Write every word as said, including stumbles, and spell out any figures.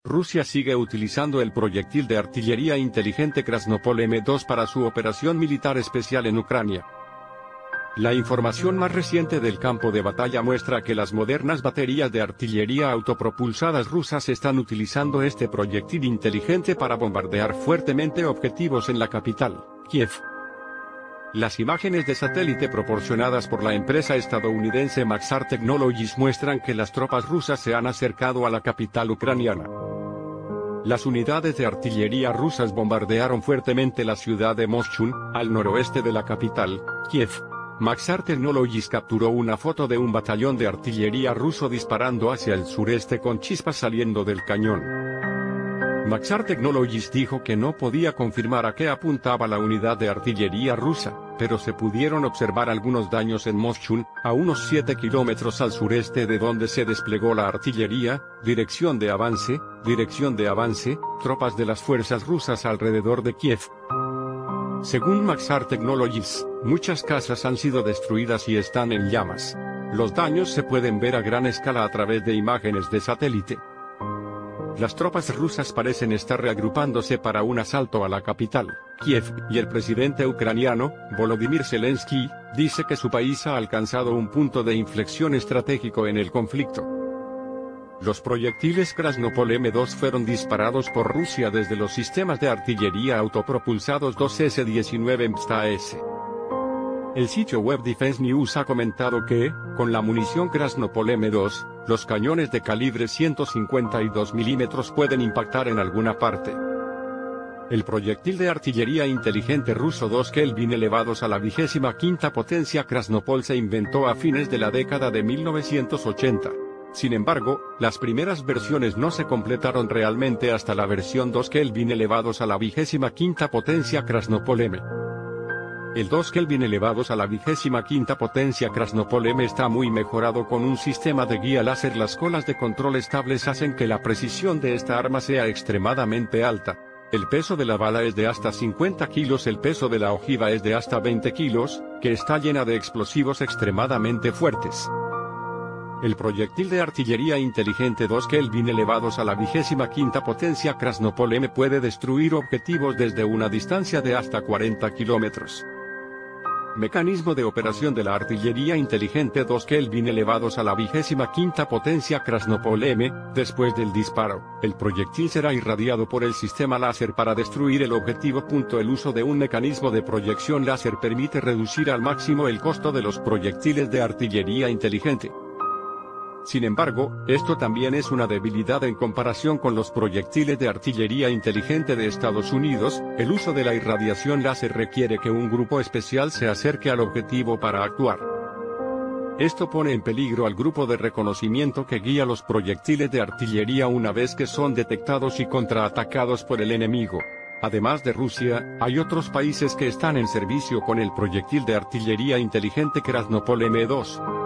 Rusia sigue utilizando el proyectil de artillería inteligente Krasnopol eme dos para su operación militar especial en Ucrania. La información más reciente del campo de batalla muestra que las modernas baterías de artillería autopropulsadas rusas están utilizando este proyectil inteligente para bombardear fuertemente objetivos en la capital, Kiev. Las imágenes de satélite proporcionadas por la empresa estadounidense Maxar Technologies muestran que las tropas rusas se han acercado a la capital ucraniana. Las unidades de artillería rusas bombardearon fuertemente la ciudad de Moshchun, al noroeste de la capital, Kiev. Maxar Technologies capturó una foto de un batallón de artillería ruso disparando hacia el sureste con chispas saliendo del cañón. Maxar Technologies dijo que no podía confirmar a qué apuntaba la unidad de artillería rusa, pero se pudieron observar algunos daños en Moshchun, a unos siete kilómetros al sureste de donde se desplegó la artillería, dirección de avance, dirección de avance, tropas de las fuerzas rusas alrededor de Kiev. Según Maxar Technologies, muchas casas han sido destruidas y están en llamas. Los daños se pueden ver a gran escala a través de imágenes de satélite. Las tropas rusas parecen estar reagrupándose para un asalto a la capital, Kiev, y el presidente ucraniano, Volodymyr Zelensky, dice que su país ha alcanzado un punto de inflexión estratégico en el conflicto. Los proyectiles Krasnopol eme dos fueron disparados por Rusia desde los sistemas de artillería autopropulsados dos ese diecinueve M S T A S. El sitio web Defense News ha comentado que, con la munición Krasnopol eme dos, los cañones de calibre ciento cincuenta y dos milímetros pueden impactar en alguna parte. El proyectil de artillería inteligente ruso dos Kelvin elevados a la vigésima quinta potencia Krasnopol se inventó a fines de la década de mil novecientos ochenta. Sin embargo, las primeras versiones no se completaron realmente hasta la versión dos Kelvin elevados a la vigésima quinta potencia Krasnopol eme. El dos Kelvin elevados a la vigésima quinta potencia Krasnopol eme está muy mejorado con un sistema de guía láser. Las colas de control estables hacen que la precisión de esta arma sea extremadamente alta. El peso de la bala es de hasta cincuenta kilos, el peso de la ojiva es de hasta veinte kilos, que está llena de explosivos extremadamente fuertes. El proyectil de artillería inteligente dos Kelvin elevados a la vigésima quinta potencia Krasnopol eme puede destruir objetivos desde una distancia de hasta cuarenta kilómetros. Mecanismo de operación de la artillería inteligente dos Kelvin elevados a la vigésima quinta potencia Krasnopol eme. Después del disparo, el proyectil será irradiado por el sistema láser para destruir el objetivo. El uso de un mecanismo de proyección láser permite reducir al máximo el costo de los proyectiles de artillería inteligente. Sin embargo, esto también es una debilidad en comparación con los proyectiles de artillería inteligente de Estados Unidos. El uso de la irradiación láser requiere que un grupo especial se acerque al objetivo para actuar. Esto pone en peligro al grupo de reconocimiento que guía los proyectiles de artillería una vez que son detectados y contraatacados por el enemigo. Además de Rusia, hay otros países que están en servicio con el proyectil de artillería inteligente Krasnopol eme dos.